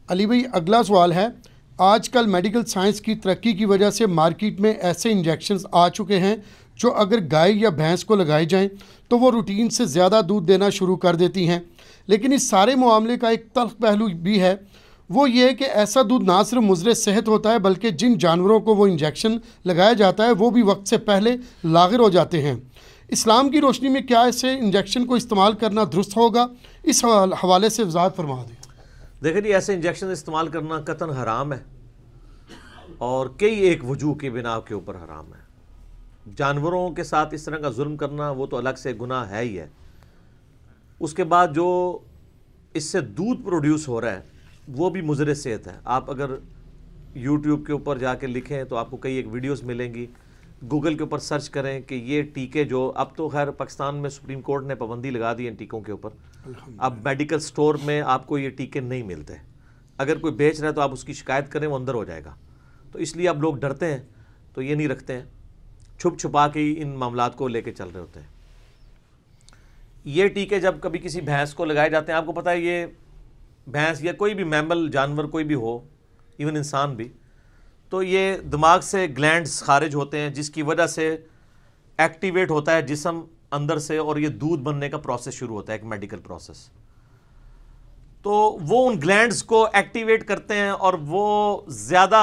علی بھائی اگلا سوال ہے، آج کل میڈیکل سائنس کی ترقی کی وجہ سے مارکیٹ میں ایسے انجیکشنز آ چکے ہیں جو اگر گائے یا بھینس کو لگائے جائیں تو وہ روٹین سے زیادہ دودھ دینا شروع کر دیتی ہیں، لیکن اس سارے معاملے کا ایک تلخ پہلو بھی ہے، وہ یہ کہ ایسا دودھ نہ صرف مضر صحت ہوتا ہے بلکہ جن جانوروں کو وہ انجیکشن لگایا جاتا ہے وہ بھی وقت سے پہلے لاغر ہو جاتے ہیں۔ اسلام کی روشنی میں کیا ایسے انجیکشن کو استعمال کرنا درست ہوگا؟ اس حوالے سے وضاحت فرما دیں۔ دیکھیں جی، ایسے انجیکشن استعمال کرنا قطعاً حرام ہے، اور کئی ایک وجوہ کی بنا کے اوپر حرام ہے۔ جانوروں کے ساتھ اس طرح کا ظلم کرنا وہ تو الگ سے گناہ ہے ہی ہے۔ اس کے بعد جو اس سے دودھ پروڈیوس ہو رہا ہے وہ بھی مضر صحت ہے۔ آپ اگر یوٹیوب کے اوپر جا کے لکھیں تو آپ کو کئی ایک ویڈیوز ملیں گی، گوگل کے اوپر سرچ کریں کہ یہ ٹیکے جو اب تو خیر پاکستان میں سپریم کورٹ نے پابندی لگا دی ان ٹیکوں کے اوپر، اب میڈیکل سٹور میں آپ کو یہ ٹیکے نہیں ملتے، اگر کوئی بیچ رہا ہے تو آپ اس کی شکایت کریں، وہ اندر ہو جائے گا۔ تو اس لیے اب لوگ ڈرتے ہیں تو یہ نہیں رکھتے ہیں، چھپ چھپا کے ہی ان معاملات کو لے کے چل رہے ہوتے ہیں۔ یہ ٹیکے جب کبھی کسی بھینس کو لگائے جاتے ہیں، آپ کو پتہ ہے یہ بھینس یا کوئی بھی میمل جانور کوئی بھی ہو، ایون انسان بھی، تو یہ دماغ سے گلینڈز خارج ہوتے ہیں جس کی وجہ سے ایکٹیویٹ ہوتا ہے جسم اندر سے، اور یہ دودھ بننے کا پروسیس شروع ہوتا ہے، ایک میڈیکل پروسیس۔ تو وہ ان گلینڈز کو ایکٹیویٹ کرتے ہیں اور وہ زیادہ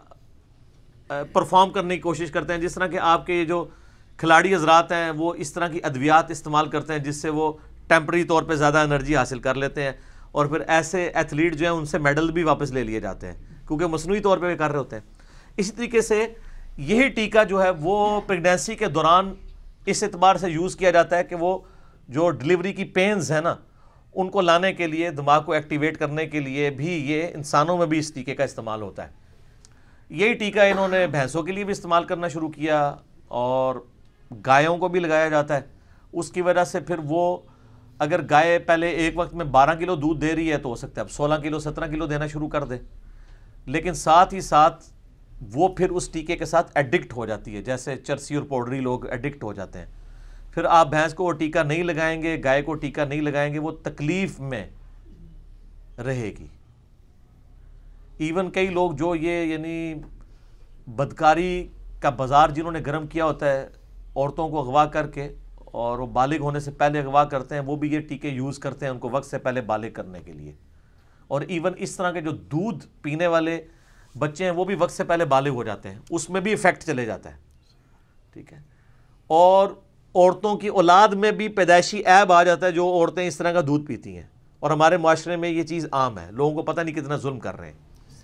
پرفارم کرنے کی کوشش کرتے ہیں، جس طرح کہ آپ کے یہ جو کھلاڑی حضرات ہیں وہ اس طرح کی ادویات استعمال کرتے ہیں جس سے وہ ٹیمپرری طور پہ زیادہ انرجی حاصل کر لیتے ہیں، اور پھر ایسے ایتھلیٹ جو ہیں ان سے میڈل بھی واپس لے لیے جاتے ہیں کیونکہ مصنوعی طور پہ کر رہے ہوتے ہیں۔ اسی طریقے سے یہی ٹیکہ جو ہے وہ پریگنینسی کے دوران اس اعتبار سے یوز کیا جاتا ہے کہ وہ جو ڈلیوری کی پینز ہیں نا ان کو لانے کے لیے، دماغ کو ایکٹیویٹ کرنے کے لیے بھی یہ انسانوں میں بھی اس ٹیکے کا استعمال ہوتا ہے۔ یہی ٹیکہ انہوں نے بھینسوں کے لیے بھی استعمال کرنا شروع کیا اور گایوں کو بھی لگایا جاتا ہے۔ اس کی وجہ سے پھر وہ اگر گائے پہلے ایک وقت میں 12 کلو دودھ دے رہی ہے تو ہو سکتا ہے اب 16 کلو 17 کلو دینا شروع کر دے، لیکن ساتھ ہی ساتھ وہ پھر اس ٹیکے کے ساتھ ایڈکٹ ہو جاتی ہے، جیسے چرسی اور پاؤڈری لوگ ایڈکٹ ہو جاتے ہیں۔ پھر آپ بھینس کو وہ ٹیکہ نہیں لگائیں گے، گائے کو ٹیکہ نہیں لگائیں گے، وہ تکلیف میں رہے گی۔ ایون کئی لوگ جو یہ یعنی بدکاری کا بازار جنہوں نے گرم کیا ہوتا ہے، عورتوں کو اغوا کر کے اور وہ بالغ ہونے سے پہلے اغوا کرتے ہیں، وہ بھی یہ ٹیکے یوز کرتے ہیں ان کو وقت سے پہلے بالغ کرنے کے لیے۔ اور ایون اس طرح کے جو دودھ پینے والے بچے ہیں وہ بھی وقت سے پہلے بالغ ہو جاتے ہیں، اس میں بھی ایفیکٹ چلے جاتا ہے، ٹھیک ہے۔ اور عورتوں کی اولاد میں بھی پیدائشی عیب آ جاتا ہے جو عورتیں اس طرح کا دودھ پیتی ہیں، اور ہمارے معاشرے میں یہ چیز عام ہے، لوگوں کو پتہ نہیں کتنا ظلم کر رہے ہیں۔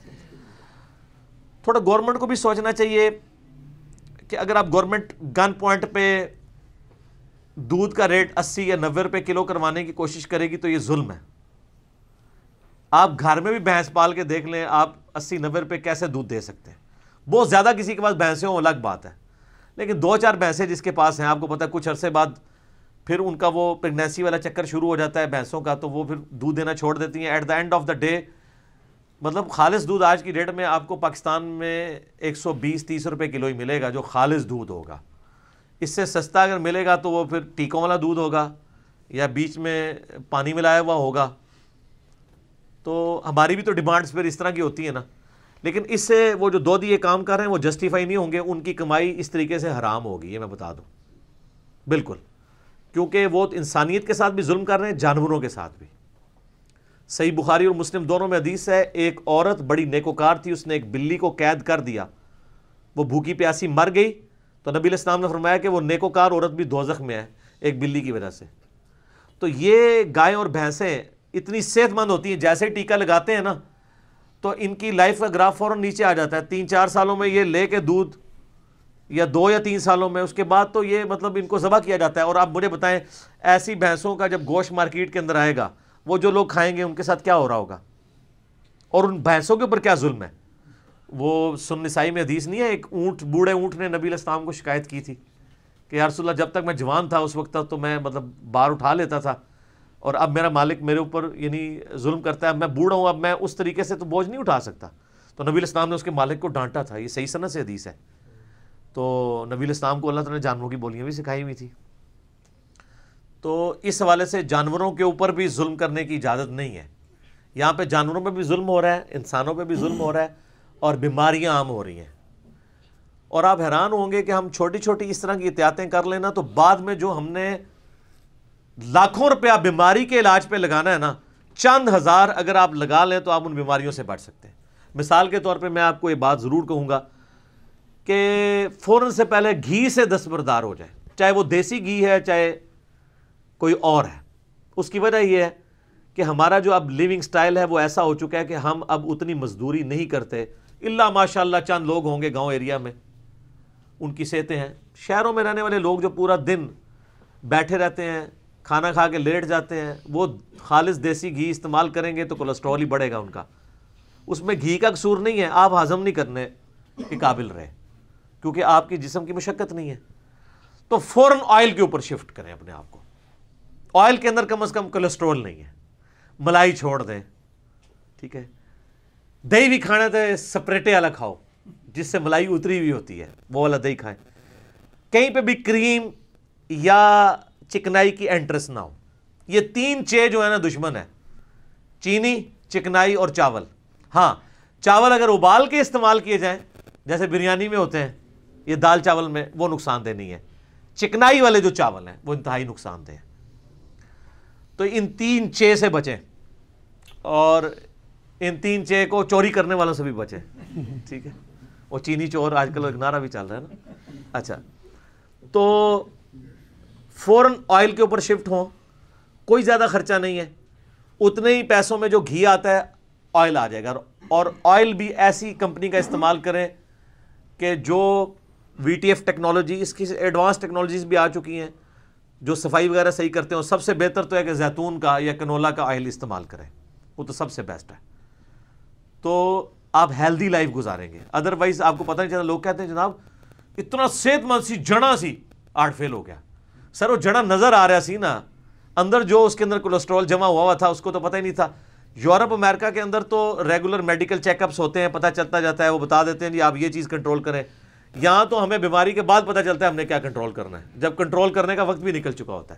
تھوڑا گورنمنٹ کو بھی سوچنا چاہیے کہ اگر آپ گورنمنٹ گن پوائنٹ پہ دودھ کا ریٹ 80 یا 90 روپے کلو کروانے کی کوشش کرے گی تو یہ ظلم ہے۔ آپ گھر میں بھی بھینس پال کے دیکھ لیں، آپ 80-90 روپے کیسے دودھ دے سکتے ہیں؟ بہت زیادہ کسی کے پاس بھینسیں ہوں الگ بات ہے، لیکن 2-4 بھینسیں جس کے پاس ہیں، آپ کو پتہ ہے کچھ عرصے بعد پھر ان کا وہ پریگنینسی والا چکر شروع ہو جاتا ہے بھینسوں کا، تو وہ پھر دودھ دینا چھوڑ دیتی ہیں۔ At the end of the day مطلب خالص دودھ آج کی ڈیٹ میں آپ کو پاکستان میں 120-130 روپے کلو ہی ملے گا جو خالص دودھ ہوگا۔ اس سے سستا اگر ملے گا تو وہ پھر ٹیکوں والا دودھ ہوگا یا بیچ میں پانی ملایا ہوا ہوگا۔ تو ہماری بھی تو ڈیمانڈز پھر اس طرح کی ہوتی ہیں نا، لیکن اس سے وہ جو دو دیے کام کر رہے ہیں وہ جسٹیفائی نہیں ہوں گے، ان کی کمائی اس طریقے سے حرام ہوگی، یہ میں بتا دوں بالکل، کیونکہ وہ انسانیت کے ساتھ بھی ظلم کر رہے ہیں، جانوروں کے ساتھ بھی۔ صحیح بخاری اور مسلم دونوں میں حدیث ہے، ایک عورت بڑی نیکوکار تھی، اس نے ایک بلی کو قید کر دیا، وہ بھوکی پیاسی مر گئی، تو نبی علیہ السلام نے فرمایا کہ وہ نیکوکار عورت بھی دوزخ میں ہے ایک بلی کی وجہ سے۔ تو یہ گائے اور بھینسیں اتنی صحت مند ہوتی ہیں، جیسے ٹیکہ لگاتے ہیں نا تو ان کی لائف کا گراف فوراً نیچے آ جاتا ہے، 3-4 سالوں میں یہ لے کے دودھ، یا 2 یا 3 سالوں میں، اس کے بعد تو یہ مطلب ان کو ذبح کیا جاتا ہے۔ اور آپ مجھے بتائیں ایسی بھینسوں کا جب گوشت مارکیٹ کے اندر آئے گا، وہ جو لوگ کھائیں گے ان کے ساتھ کیا ہو رہا ہوگا، اور ان بھینسوں کے اوپر کیا ظلم ہے۔ وہ سنن نسائی میں حدیث نہیں ہے، ایک اونٹ، بوڑھے اونٹ نے نبی علیہ السلام کو شکایت کی تھی کہ یا رسول اللہ جب تک میں جوان تھا اس وقت تک تو میں مطلب بار اٹھا لیتا تھا، اور اب میرا مالک میرے اوپر یعنی ظلم کرتا ہے، اب میں بوڑھا ہوں، اب میں اس طریقے سے تو بوجھ نہیں اٹھا سکتا۔ تو نبی علیہ السلام نے اس کے مالک کو ڈانٹا تھا، یہ صحیح سند سے حدیث ہے۔ تو نبی علیہ السلام کو اللہ تعالیٰ نے جانوروں کی بولیاں بھی سکھائی ہوئی تھی۔ تو اس حوالے سے جانوروں کے اوپر بھی ظلم کرنے کی اجازت نہیں ہے۔ یہاں پہ جانوروں پہ بھی ظلم ہو رہا ہے، انسانوں پہ بھی ظلم ہو رہا ہے، اور بیماریاں عام ہو رہی ہیں. اور آپ حیران ہوں گے کہ ہم چھوٹی چھوٹی اس طرح کی احتیاطیں کر لینا تو بعد میں جو ہم نے لاکھوں روپیہ بیماری کے علاج پہ لگانا ہے نا، چند ہزار اگر آپ لگا لیں تو آپ ان بیماریوں سے بچ سکتے ہیں. مثال کے طور پہ میں آپ کو یہ بات ضرور کہوں گا کہ فوراً سے پہلے گھی سے دستبردار ہو جائے، چاہے وہ دیسی گھی ہے چاہے کوئی اور ہے. اس کی وجہ یہ ہے کہ ہمارا جو اب لیونگ سٹائل ہے وہ ایسا ہو چکا ہے کہ ہم اب اتنی مزدوری نہیں کرتے، الا ماشاءاللہ چند لوگ ہوں گے گاؤں ایریا میں ان کی صحتیں ہیں. شہروں میں رہنے والے لوگ جو پورا دن بیٹھے رہتے ہیں، کھانا کھا کے لیٹ جاتے ہیں، وہ خالص دیسی گھی استعمال کریں گے تو کولیسٹرول ہی بڑھے گا ان کا. اس میں گھی کا قصور نہیں ہے، آپ ہضم نہیں کرنے کے قابل رہے کیونکہ آپ کی جسم کی مشقت نہیں ہے. تو فوراً آئل کے اوپر شفٹ کریں اپنے آپ کو. آئل کے اندر کم از کم کولیسٹرول نہیں ہے. ملائی چھوڑ دیں، ٹھیک ہے. دہی بھی کھانا تو سپریٹے والا کھاؤ جس سے ملائی اتری ہوئی ہوتی ہے، وہ والا دہی کھائیں. کہیں پہ بھی کریم یا چکنائی کی انٹرسٹ نہ ہو. یہ تین چیز جو ہے نا دشمن ہے، چینی، چکنائی اور چاول. ہاں چاول اگر ابال کے استعمال کیے جائیں جیسے بریانی میں ہوتے ہیں، یہ دال چاول میں، وہ نقصان دہ نہیں ہے. چکنائی والے جو چاول ہیں وہ انتہائی نقصان دہ ہیں. تو ان تین چے سے بچیں، اور ان تین چے کو چوری کرنے والوں سے بھی بچیں، ٹھیک ہے. وہ چینی چور آج کل ایک نعرہ بھی چل رہا ہے نا. اچھا، تو فوراً آئل کے اوپر شفٹ ہوں. کوئی زیادہ خرچہ نہیں ہے، اتنے ہی پیسوں میں جو گھی آتا ہے آئل آ جائے گا. اور آئل بھی ایسی کمپنی کا استعمال کریں کہ جو VTF ٹیکنالوجی، اس کی ایڈوانس ٹیکنالوجیز بھی آ چکی ہیں جو صفائی وغیرہ صحیح کرتے ہیں. سب سے بہتر تو ہے کہ زیتون کا یا کنولا کا آئل استعمال کریں، وہ تو سب سے بیسٹ ہے. تو آپ ہیلدی لائف گزاریں گے. ادروائز آپ کو پتہ نہیں چلتا. لوگ کہتے ہیں جناب اتنا صحت مند سی جڑا سی آرٹ فیل ہو گیا. سر وہ جڑا نظر آ رہا سی نا، اندر جو اس کے اندر کولیسٹرول جمع ہوا تھا اس کو تو پتہ ہی نہیں تھا. یورپ امریکہ کے اندر تو ریگولر میڈیکل چیک اپس ہوتے ہیں، پتہ چلتا جاتا ہے، وہ بتا دیتے ہیں جی آپ یہ چیز کنٹرول کریں. یہاں تو ہمیں بیماری کے بعد پتہ چلتا ہے ہم نے کیا کنٹرول کرنا ہے، جب کنٹرول کرنے کا وقت بھی نکل چکا ہوتا ہے.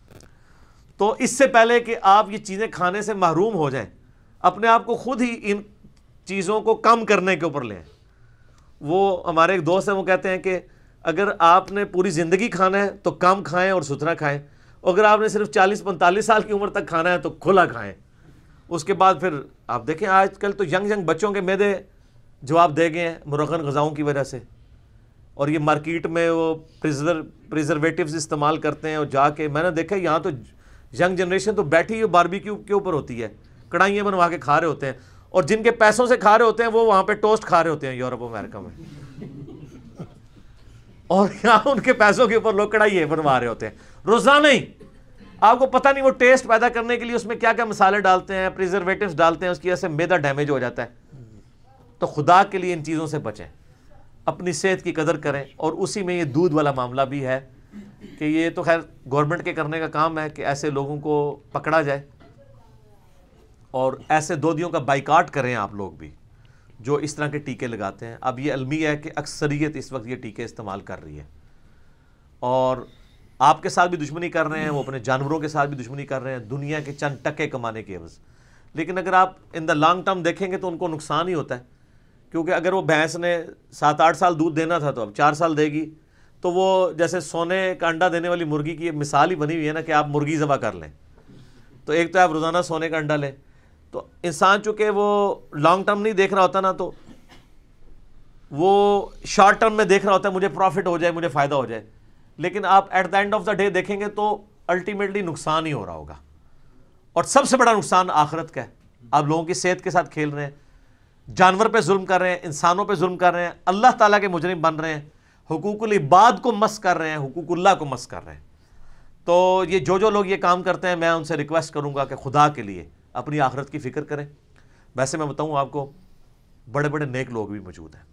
تو اس سے پہلے کہ آپ یہ چیزیں کھانے سے محروم ہو جائیں، اپنے آپ کو خود ہی ان چیزوں کو کم کرنے کے اوپر لیں. وہ ہمارے ایک دوست ہیں، وہ کہتے ہیں کہ اگر آپ نے پوری زندگی کھانا ہے تو کم کھائیں اور ستھرا کھائیں، اگر آپ نے صرف 40-45 سال کی عمر تک کھانا ہے تو کھلا کھائیں. اس کے بعد پھر آپ دیکھیں آج کل تو ینگ بچوں کے معدے جواب دے گئے ہیں مرغن غذاؤں کی وجہ سے. اور یہ مارکیٹ میں وہ پریزرویٹیوز استعمال کرتے ہیں. اور جا کے میں نے دیکھا یہاں تو ینگ جنریشن تو بیٹھی باربیکیو کے اوپر ہوتی ہے، کڑھائیاں بنوا کے کھا رہے ہوتے ہیں. اور جن کے پیسوں سے کھا رہے ہوتے ہیں وہ وہاں پہ ٹوسٹ کھا رہے ہوتے ہیں یورپ امریکہ میں. اور یہاں ان کے پیسوں کے اوپر لوگ کڑھائی بنوا رہے ہوتے ہیں روزانہ ہی. آپ کو پتہ نہیں وہ ٹیسٹ پیدا کرنے کے لیے اس میں کیا کیا مسالے ڈالتے ہیں، پریزرویٹیوز ڈالتے ہیں، اس کی وجہ سے معدہ ڈیمیج ہو جاتا ہے. تو خدا کے لیے ان چیزوں سے بچیں، اپنی صحت کی قدر کریں. اور اسی میں یہ دودھ والا معاملہ بھی ہے کہ یہ تو خیر گورنمنٹ کے کرنے کا کام ہے کہ ایسے لوگوں کو پکڑا جائے اور ایسے دودھیوں کا بائیکاٹ کریں آپ لوگ بھی جو اس طرح کے ٹیکے لگاتے ہیں. اب یہ المی ہے کہ اکثریت اس وقت یہ ٹیکے استعمال کر رہی ہے اور آپ کے ساتھ بھی دشمنی کر رہے ہیں، وہ اپنے جانوروں کے ساتھ بھی دشمنی کر رہے ہیں دنیا کے چند ٹکے کمانے کے عوض. لیکن اگر آپ ان دا لانگ ٹرم دیکھیں گے تو ان کو نقصان ہی ہوتا ہے. کیونکہ اگر وہ بھینس نے 7-8 سال دودھ دینا تھا تو اب 4 سال دے گی. تو وہ جیسے سونے کا انڈا دینے والی مرغی کی مثال ہی بنی ہوئی ہے نا کہ آپ مرغی ذبح کر لیں تو ایک تو آپ روزانہ سونے کا انڈا لیں. تو انسان چونکہ وہ لانگ ٹرم نہیں دیکھ رہا ہوتا نا، تو وہ شارٹ ٹرم میں دیکھ رہا ہوتا ہے مجھے پروفٹ ہو جائے، مجھے فائدہ ہو جائے. لیکن آپ at the end of the day دیکھیں گے تو الٹیمیٹلی نقصان ہی ہو رہا ہوگا. اور سب سے بڑا نقصان آخرت کا ہے. آپ لوگوں کی صحت کے ساتھ کھیل رہے ہیں، جانور پہ ظلم کر رہے ہیں، انسانوں پہ ظلم کر رہے ہیں، اللہ تعالیٰ کے مجرم بن رہے ہیں، حقوق العباد کو مس کر رہے ہیں، حقوق اللہ کو مس کر رہے ہیں. تو یہ جو لوگ یہ کام کرتے ہیں میں ان سے ریکویسٹ کروں گا کہ خدا کے لیے اپنی آخرت کی فکر کریں. ویسے میں بتاؤں آپ کو بڑے بڑے نیک لوگ بھی موجود ہیں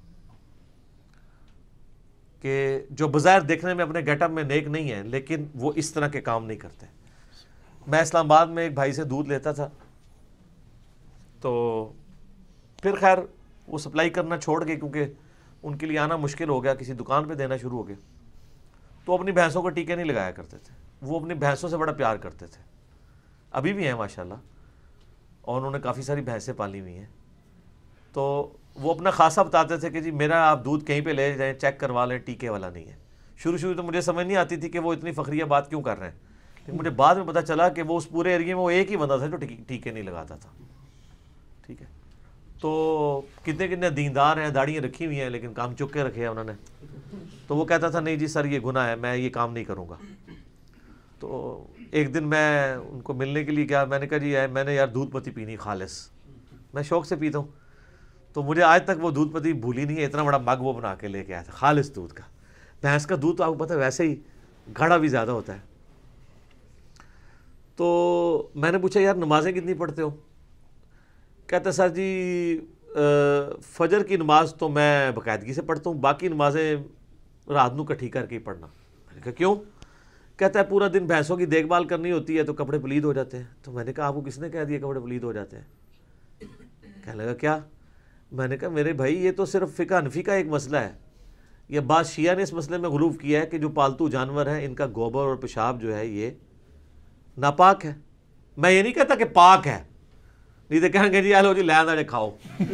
کہ جو بظاہر دیکھنے میں اپنے گیٹ اپ میں نیک نہیں ہیں لیکن وہ اس طرح کے کام نہیں کرتے. میں اسلام آباد میں ایک بھائی سے دودھ لیتا تھا، تو پھر خیر وہ سپلائی کرنا چھوڑ گئے کیونکہ ان کے لیے آنا مشکل ہو گیا، کسی دکان پہ دینا شروع ہو گئے. تو اپنی بھینسوں کو ٹیکے نہیں لگایا کرتے تھے. وہ اپنی بھینسوں سے بڑا پیار کرتے تھے، ابھی بھی ہیں ماشاءاللہ. اور انہوں نے کافی ساری بھینسیں پالی ہوئی ہیں. تو وہ اپنا خاصہ بتاتے تھے کہ جی میرا آپ دودھ کہیں پہ لے جائیں چیک کروا لیں, ٹیکے والا نہیں ہے. شروع تو مجھے سمجھ نہیں آتی تھی کہ وہ اتنی فخریہ بات کیوں کر رہے ہیں, لیکن مجھے بعد میں پتہ چلا کہ وہ اس پورے ایریے میں وہ ایک ہی بندہ تھا جو ٹیکے نہیں لگاتا تھا. ٹھیک ہے, تو کتنے دیندار ہیں, داڑیاں رکھی ہوئی ہیں, لیکن کام چک کے رکھے ہیں انہوں نے. تو وہ کہتا تھا نہیں جی سر یہ گناہ ہے, میں یہ کام نہیں کروں گا. تو ایک دن میں ان کو ملنے کے لیے گیا, میں نے کہا جی میں نے یار دودھ پتی پینی خالص, میں شوق سے پیتا ہوں. تو مجھے آج تک وہ دودھ پتی بھولی نہیں ہے, اتنا بڑا مگ وہ بنا کے لے کے آیا تھا خالص دودھ کا. بھینس کا دودھ تو آپ کو پتہ ہے ویسے ہی گاڑھا بھی زیادہ ہوتا ہے. تو میں نے پوچھا یار نمازیں کتنی پڑھتے ہو؟ کہتا سر جی فجر کی نماز تو میں باقاعدگی سے پڑھتا ہوں, باقی نمازیں رات نو کٹھی کر کے ہی پڑھنا. میں نے کہا کیوں؟ کہتا ہے پورا دن بھینسوں کی دیکھ بھال کرنی ہوتی ہے تو کپڑے پلید ہو جاتے ہیں. تو میں نے کہا آپ کو کس نے کہہ دیا کپڑے پلید ہو جاتے ہیں؟ کہنے لگا کیا؟ میں نے کہا میرے بھائی یہ تو صرف فقہ حنفی کا ایک مسئلہ ہے, یہ بعض شیعہ نے اس مسئلے میں غلو کیا ہے کہ جو پالتو جانور ہیں ان کا گوبر اور پیشاب جو ہے یہ ناپاک ہے. میں یہ نہیں کہتا کہ پاک ہے, نہیں تو کہیں گے جی آلو جی لے کھاؤ.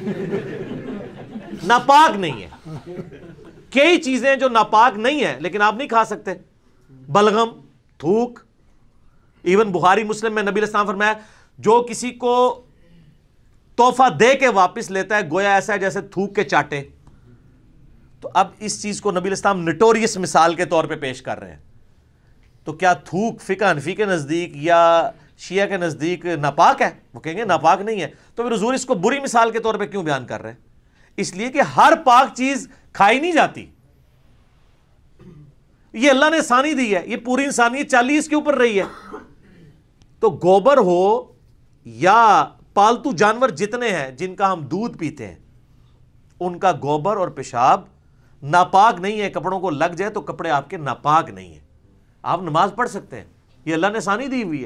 ناپاک نہیں ہے, کئی چیزیں جو ناپاک نہیں ہیں لیکن آپ نہیں کھا سکتے. بلغم, تھوک, ایون بخاری مسلم میں نبی علیہ السلام فرمایا جو کسی کو تحفہ دے کے واپس لیتا ہے گویا ایسا ہے جیسے تھوک کے چاٹے. تو اب اس چیز کو نبی علیہ السلام نٹوریس مثال کے طور پہ پیش کر رہے ہیں. تو کیا تھوک فقہ حنفی کے نزدیک یا شیعہ کے نزدیک ناپاک ہے؟ وہ کہیں گے ناپاک نہیں ہے. تو پھر حضور اس کو بری مثال کے طور پہ کیوں بیان کر رہے ہیں؟ اس لیے کہ ہر پاک چیز کھائی نہیں جاتی. یہ اللہ نے آسانی دی ہے, یہ پوری انسانیت 40 کے اوپر رہی ہے. تو گوبر ہو یا پالتو جانور جتنے ہیں جن کا ہم دودھ پیتے ہیں ان کا گوبر اور پیشاب ناپاک نہیں ہے. کپڑوں کو لگ جائے تو کپڑے آپ کے ناپاک نہیں ہیں, آپ نماز پڑھ سکتے ہیں, یہ اللہ نے آسانی دی ہوئی ہے.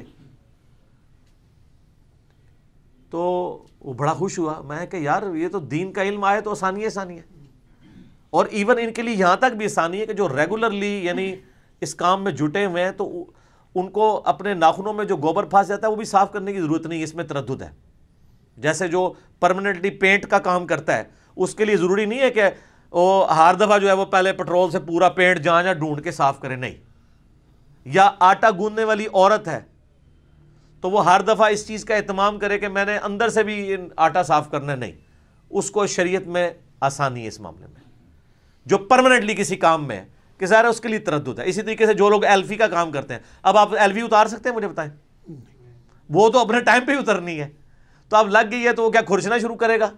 تو وہ بڑا خوش ہوا, میں کہ یار یہ تو دین کا علم آئے تو آسانی ہے. اور ایون ان کے لیے یہاں تک بھی آسانی ہے کہ جو ریگولرلی یعنی اس کام میں جٹے ہوئے ہیں تو ان کو اپنے ناخنوں میں جو گوبر پھنس جاتا ہے وہ بھی صاف کرنے کی ضرورت نہیں, اس میں تردد ہے. جیسے جو پرماننٹلی پینٹ کا کام کرتا ہے اس کے لیے ضروری نہیں ہے کہ وہ ہر دفعہ جو ہے وہ پہلے پٹرول سے پورا پینٹ جہاں ڈھونڈ کے صاف کرے, نہیں. یا آٹا گوندنے والی عورت ہے تو وہ ہر دفعہ اس چیز کا اہتمام کرے کہ میں نے اندر سے بھی آٹا صاف کرنا ہے, نہیں. اس کو شریعت میں آسانی ہے اس معاملے میں. جو پرماننٹلی کسی کام میں ہے کہ ظاہر ہے اس کے لیے تردد ہے. اسی طریقے سے جو لوگ ایلفی کا کام کرتے ہیں, اب آپ ایلفی اتار سکتے ہیں؟ مجھے بتائیں. وہ تو اپنے ٹائم پہ ہی اترنی ہے. تو اب لگ گئی ہے تو وہ کیا کھرچنا شروع کرے گا؟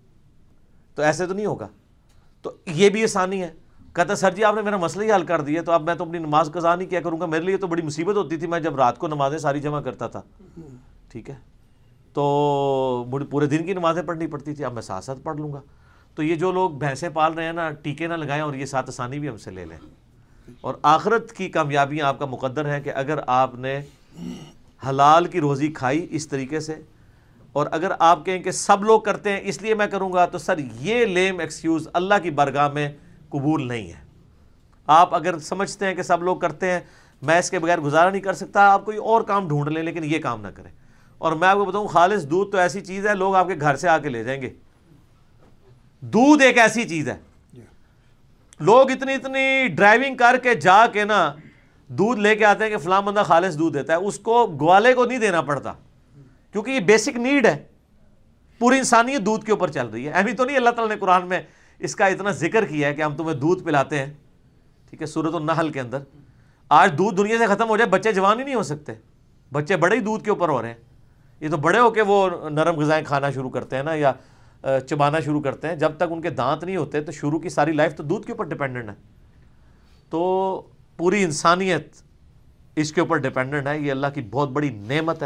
تو ایسے تو نہیں ہوگا. تو یہ بھی آسانی ہے. کہتا سر جی آپ نے میرا مسئلہ ہی حل کر دیا, تو اب میں تو اپنی نماز قضا نہیں کیا کروں گا. میرے لیے تو بڑی مصیبت ہوتی تھی, میں جب رات کو نمازیں ساری جمع کرتا تھا, ٹھیک ہے, تو پورے دن کی نمازیں پڑھنی پڑتی تھی, اب میں ساتھ ساتھ پڑھ لوں گا. تو یہ جو لوگ بھینسیں پال رہے ہیں نا, ٹیکے نہ لگائیں اور یہ ساتھ آسانی بھی ہم سے لے لیں. اور آخرت کی کامیابیاں آپ کا مقدر ہیں کہ اگر آپ نے حلال کی روزی کھائی اس طریقے سے, اور اگر آپ کہیں کہ سب لوگ کرتے ہیں اس لیے میں کروں گا, تو سر یہ لیم ایکسکیوز اللہ کی بارگاہ میں قبول نہیں ہے. آپ اگر سمجھتے ہیں کہ سب لوگ کرتے ہیں میں اس کے بغیر گزارا نہیں کر سکتا, آپ کوئی اور کام ڈھونڈ لیں لیکن یہ کام نہ کریں. اور میں آپ کو بتاؤں خالص دودھ تو ایسی چیز ہے لوگ آپ کے گھر سے آ کے لے جائیں گے. دودھ ایک ایسی چیز ہے, لوگ اتنی ڈرائیونگ کر کے جا کے نا دودھ لے کے آتے ہیں کہ فلاں بندہ خالص دودھ دیتا ہے. اس کو گوالے کو نہیں دینا پڑتا کیونکہ یہ بیسک نیڈ ہے. پوری انسانیت دودھ کے اوپر چل رہی ہے. ایویں تو نہیں اللہ تعالیٰ نے قرآن میں اس کا اتنا ذکر کیا ہے کہ ہم تمہیں دودھ پلاتے ہیں, ٹھیک ہے, سورۃ النحل کے اندر. آج دودھ دنیا سے ختم ہو جائے بچے جوان ہی نہیں ہو سکتے, بچے بڑے ہی دودھ کے اوپر ہو رہے ہیں. یہ تو بڑے ہو کے وہ نرم غذائیں کھانا شروع کرتے ہیں نا, یا چبانا شروع کرتے ہیں. جب تک ان کے دانت نہیں ہوتے تو شروع کی ساری لائف تو دودھ کے اوپر ڈیپینڈنٹ ہے. تو پوری انسانیت اس کے اوپر ڈیپینڈنٹ ہے. یہ اللہ کی بہت بڑی نعمت ہے,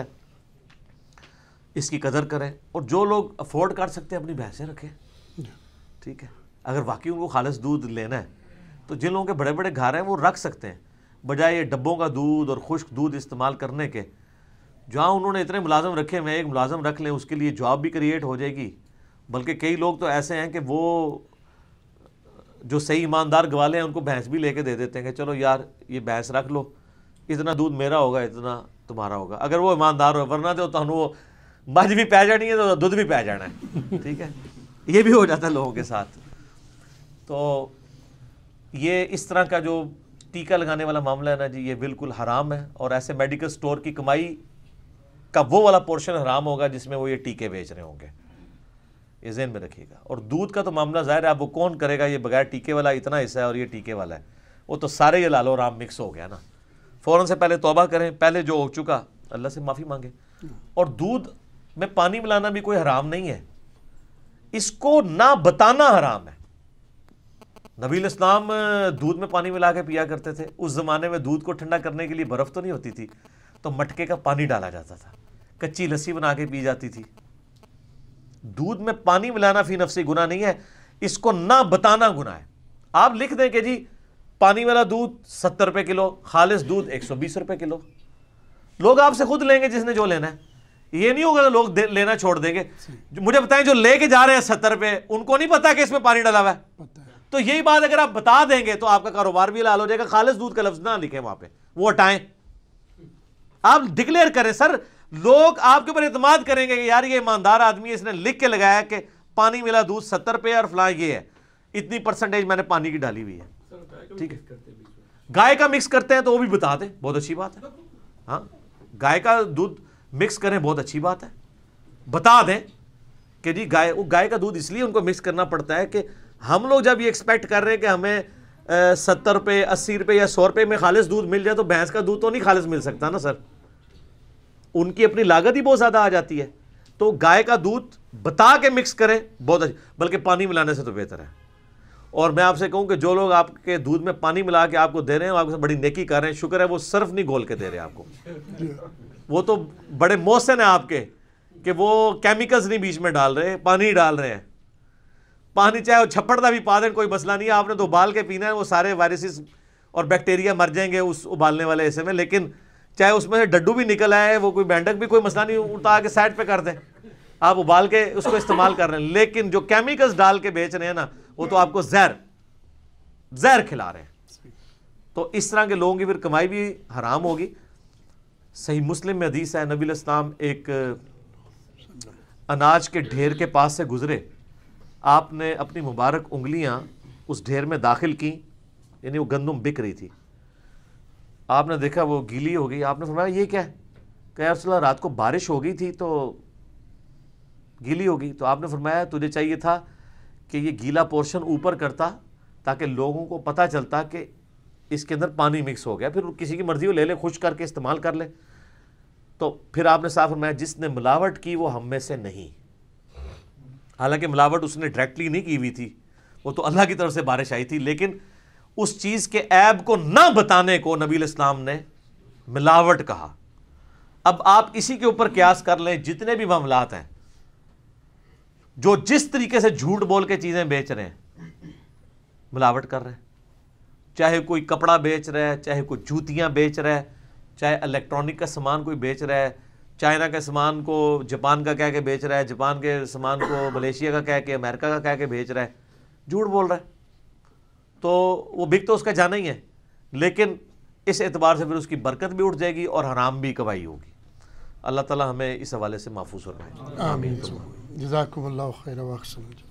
اس کی قدر کریں. اور جو لوگ افورڈ کر سکتے ہیں اپنی بھینسیں رکھیں, ٹھیک ہے. اگر واقعی ان کو خالص دودھ لینا ہے تو جن لوگوں کے بڑے بڑے گھر ہیں وہ رکھ سکتے ہیں, بجائے یہ ڈبوں کا دودھ اور خشک دودھ استعمال کرنے کے. جہاں انہوں نے اتنے ملازم رکھے ہوئے, ایک ملازم رکھ لیں اس کے لیے جاب بھی کریٹ ہو جائے گی. بلکہ کئی لوگ تو ایسے ہیں کہ وہ جو صحیح ایماندار گوالے ہیں ان کو بھینس بھی لے کے دے دیتے ہیں کہ چلو یار یہ بھینس رکھ لو, اتنا دودھ میرا ہوگا اتنا تمہارا ہوگا, اگر وہ ایماندار ہو. ورنہ تو وہ مجھ بھی پی جانی ہے تو دودھ بھی پی جانا ہے، ٹھیک ہے، یہ بھی ہو جاتا ہے لوگوں کے ساتھ۔ تو یہ اس طرح کا جو ٹیکہ لگانے والا معاملہ ہے نا جی، یہ بالکل حرام ہے، اور ایسے میڈیکل سٹور کی کمائی کا وہ والا پورشن حرام ہوگا جس میں وہ یہ ٹیکے بیچ رہے ہوں گے، یہ ذہن میں رکھیے گا۔ اور دودھ کا تو معاملہ ظاہر ہے، اب وہ کون کرے گا، یہ بغیر ٹیکے والا اتنا حصہ ہے اور یہ ٹیکے والا ہے، وہ تو سارے یہ لالو رام مکس ہو گیا نا۔ فوراً سے پہلے توبہ کریں، پہلے جو ہو چکا اللہ سے معافی مانگے۔ اور دودھ میں پانی ملانا بھی کوئی حرام نہیں ہے، اس کو نہ بتانا حرام ہے۔ نبی الاسلام دودھ میں پانی ملا کے پیا کرتے تھے، اس زمانے میں دودھ کو ٹھنڈا کرنے کے لیے برف تو نہیں ہوتی تھی، تو مٹکے کا پانی ڈالا جاتا تھا، کچی لسی بنا کے پی جاتی تھی۔ دودھ میں پانی ملانا فی نفسی گناہ نہیں ہے، اس کو نہ بتانا گناہ ہے۔ آپ لکھ دیں کہ جی پانی والا دودھ 70 روپے کلو، خالص دودھ 120 روپے کلو، لوگ آپ سے خود لیں گے جس نے جو لینا ہے، یہ نہیں ہوگا لوگ لینا چھوڑ دیں گے۔ مجھے بتائیں جو لے کے جا رہے ہیں 70 روپے، ان کو نہیں پتا کہ اس میں پانی ڈلا ہوا ہے؟ تو یہی بات اگر آپ بتا دیں گے تو آپ کا کاروبار بھی حلال ہو جائے گا۔ خالص دودھ کا لفظ نہ لکھیں وہاں پہ، وہ ہٹائیں، آپ ڈکلیئر کریں۔ سر لوگ آپ کے اوپر اعتماد کریں گے کہ یار یہ ایماندار آدمی ہے، اس نے لکھ کے لگایا کہ پانی ملا دودھ 70 روپے اور فلاں یہ ہے، اتنی پرسنٹیج میں نے پانی کی ڈالی ہوئی ہے، ٹھیک ہے۔ گائے کا مکس کرتے ہیں تو وہ بھی بتا دیں، بہت اچھی بات ہے، ہاں گائے کا دودھ مکس کریں، بہت اچھی بات ہے، بتا دیں کہ جی گائے کا دودھ اس لیے ان کو مکس کرنا پڑتا ہے کہ ہم لوگ جب یہ ایکسپیکٹ کر رہے ہیں کہ ہمیں 70 روپے 80 روپے یا 100 روپے میں خالص دودھ مل جائے، تو بھینس کا دودھ تو نہیں خالص مل سکتا نا سر، ان کی اپنی لاگت ہی بہت زیادہ آ جاتی ہے۔ تو گائے کا دودھ بتا کے مکس کریں، بہت اچھا، بلکہ پانی ملانے سے تو بہتر ہے۔ اور میں آپ سے کہوں کہ جو لوگ آپ کے دودھ میں پانی ملا کے آپ کو دے رہے ہیں، وہ آپ کو بڑی نیکی کر رہے ہیں، شکر ہے وہ صرف نہیں گھول کے دے رہے ہیں آپ کو، وہ تو بڑے محسن ہیں آپ کے کہ وہ کیمیکلز نہیں بیچ میں ڈال رہے، پانی ڈال رہے ہیں۔ پانی چاہے وہ چھپڑ دا بھی پا دیں کوئی مسئلہ نہیں ہے، آپ نے تو ابال کے پینا ہے، وہ سارے وائرسز اور بیکٹیریا مر جائیں گے اس ابالنے والے حصے میں، لیکن چاہے اس میں سے ڈڈو بھی نکل آئے، وہ کوئی مینڈک بھی کوئی مسئلہ نہیں، اٹھا کے سائڈ پہ کر دیں، آپ ابال کے اس کو استعمال کر رہے ہیں۔ لیکن جو کیمیکلز ڈال کے بیچ رہے ہیں نا، وہ تو آپ کو زہر کھلا رہے ہیں۔ تو اس طرح کے لوگوں کی پھر کمائی بھی حرام ہوگی۔ صحیح مسلم میں حدیث ہے، نبی علیہ السلام ایک اناج کے ڈھیر کے پاس سے گزرے، آپ نے اپنی مبارک انگلیاں اس ڈھیر میں داخل کی، یعنی وہ گندم بک رہی تھی، آپ نے دیکھا وہ گیلی ہو گئی، آپ نے فرمایا یہ کیا ہے؟ کہ یا رسول اللہ رات کو بارش ہو گئی تھی تو گیلی ہو گئی۔ تو آپ نے فرمایا تجھے چاہیے تھا کہ یہ گیلا پورشن اوپر کرتا تاکہ لوگوں کو پتہ چلتا کہ اس کے اندر پانی مکس ہو گیا، پھر کسی کی مرضی وہ لے لے، خشک کر کے استعمال کر لے۔ تو پھر آپ نے صاف فرمایا جس نے ملاوٹ کی وہ ہم میں سے نہیں۔ حالانکہ ملاوٹ اس نے ڈائریکٹلی نہیں کی ہوئی تھی، وہ تو اللہ کی طرف سے بارش آئی تھی، لیکن اس چیز کے عیب کو نہ بتانے کو نبی علیہ السلام نے ملاوٹ کہا۔ اب آپ اسی کے اوپر قیاس کر لیں، جتنے بھی معاملات ہیں جو جس طریقے سے جھوٹ بول کے چیزیں بیچ رہے ہیں، ملاوٹ کر رہے ہیں، چاہے کوئی کپڑا بیچ رہا ہے، چاہے کوئی جوتیاں بیچ رہا ہے، چاہے الیکٹرانک کا سامان کوئی بیچ رہا ہے، چائنا کے سامان کو جاپان کا کہہ کے بیچ رہا ہے، جاپان کے سامان کو ملیشیا کا کہہ کے، امریکہ کا کہہ کے بیچ رہا ہے، جھوٹ بول رہا ہے، تو وہ بک تو اس کا جانا ہی ہے، لیکن اس اعتبار سے پھر اس کی برکت بھی اٹھ جائے گی اور حرام بھی کمائی ہوگی۔ اللہ تعالی ہمیں اس حوالے سے محفوظ فرمائے۔ آمین۔ جزاکم اللہ خیر و احسن۔